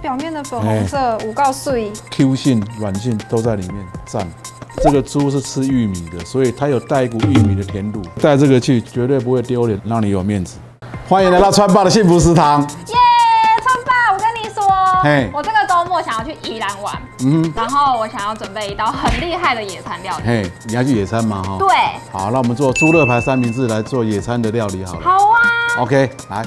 表面的粉红色5告碎 ，Q 性、软性都在里面，赞。这个猪是吃玉米的，所以它有带一股玉米的甜度，带这个去绝对不会丢脸，让你有面子。欢迎来到川爸的幸福食堂。 耶，川爸，我跟你说，我这个周末想要去宜兰玩，然后我想要准备一道很厉害的野餐料理。 你要去野餐吗？哈， 对。 好，那我们做猪肋排三明治来做野餐的料理好了。 好啊。 OK， 来，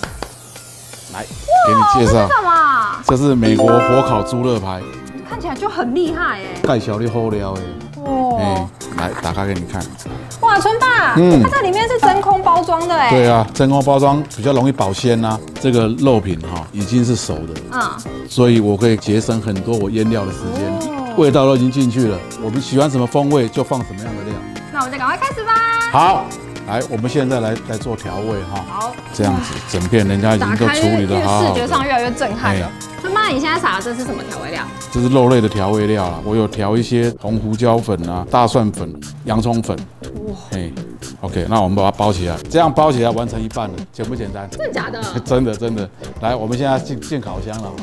给你介绍。 这是什么？ 这是美国火烤猪肋排。 看起来就很厉害哎， 盖小的厚料哎，来打开给你看。 哇，春爸，它这里面是真空包装的哎。 对啊，真空包装比较容易保鲜呐。这个肉品哈已经是熟的，所以我可以节省很多我腌料的时间，味道都已经进去了。我们喜欢什么风味就放什么样的料。那我们就赶快开始吧。 好，来，我们现在来做调味哈。好，这样子整片人家已经都处理的好好的， 视觉上越来越震撼了。春爸，你现在撒的这是什么调味料？ 这是肉类的调味料啦，我有调一些红胡椒粉啊、大蒜粉、洋葱粉。OK， 那我们把它包起来，这样包起来完成一半了，简不简单？ 真的假的？ 真的。来，我们现在进烤箱了。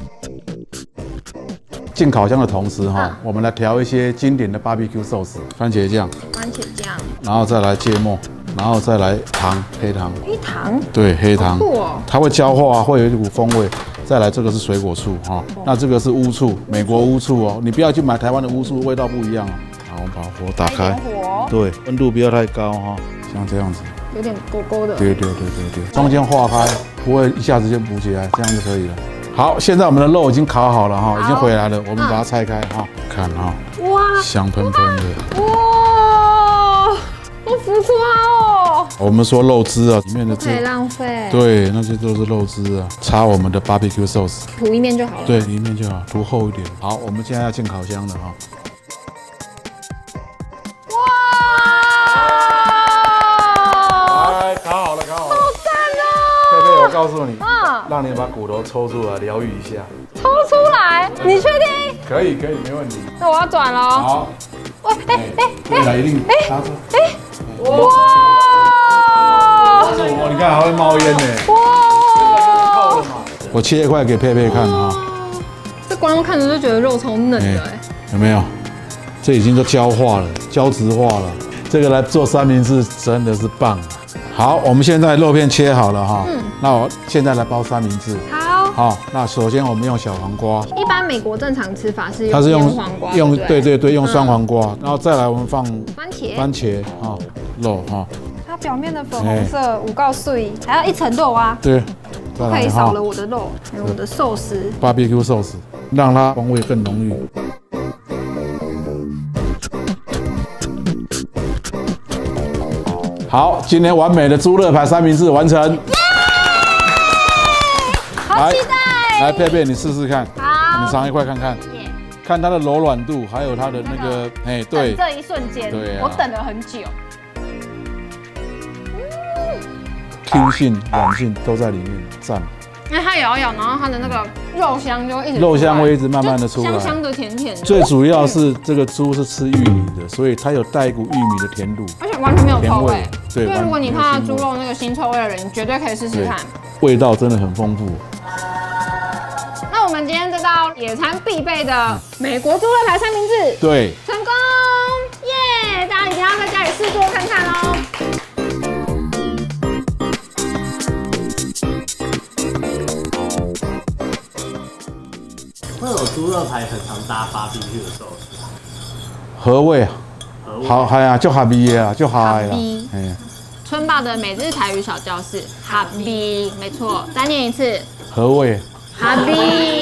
进烤箱的同时哈，我们来调一些经典的 BBQ sauce， 番茄酱，然后再来芥末，然后再来黑糖。 黑糖？ 对，黑糖。 酷哦！ 它会焦化，会有一股风味。再来，这个是水果醋哈，那这个是乌醋，美国乌醋哦，你不要去买台湾的乌醋，味道不一样哦。好，我们把火打开，对，温度不要太高哈，像这样子， 有点勾勾的。对， 中间化开，不会一下子就补起来，这样就可以了。好，现在我们的肉已经烤好了哈，已经回来了，我们把它拆开哈，看哈，哇，香喷喷的， 哇，好浮夸哦。 我们说肉汁啊，里面的汁不可以浪费。 对，那些都是肉汁啊，擦我们的 BBQ sauce， 涂一面就好了。 对，一面就好，涂厚一点。好，我们现在要进烤箱了哈。哇！烤好了，好赞哦！ 佩佩，我告诉你，让你把骨头抽出来疗愈一下。 抽出来？你确定？ 可以，没问题。 那我要转了。好。哇， 未来一定拿出。 哇！ 你看还会冒烟呢。哇！我切一块给佩佩看哈。 这光看着就觉得肉超嫩的哎。 有没有？这已经都焦化了，胶质化了。这个来做三明治真的是棒。好，我们现在肉片切好了哈。那我现在来包三明治。好，那首先我们用小黄瓜。一般美国正常吃法是用黄瓜，对，用酸黄瓜，然后再来我们放番茄哈，肉哈。它表面的粉红色5告碎，还要一层肉啊。对，不可以少了我的肉，还有我的寿司。BBQ sauce， 让它风味更浓郁。好，今天完美的猪肋排三明治完成。好期待！来，佩佩，你试试看。好，你尝一块看看，看它的柔软度，还有它的那个，对， 这一瞬间，对，我等了很久。 Q 性、软性都在里面，赞。 因为它咬一咬，然后它的那个肉香就一直， 肉香会一直慢慢的出来， 香香的、甜甜的。 最主要是这个猪是吃玉米的，所以它有带一股玉米的甜度， 而且完全没有臭味。 对， 如果你怕猪肉那个腥臭味的人，你绝对可以试试看。 味道真的很丰富。 那我们今天这道野餐必备的美国猪肋排三明治， 对， 成功耶！大家一定要在家里试做看看哦。 会有猪肋排很常搭BBQ的寿司， 合味啊，好嗨啊，就哈逼啊，就嗨啦。 春爸的每日台语小教室，哈逼，没错，再念一次， 合味， 哈逼。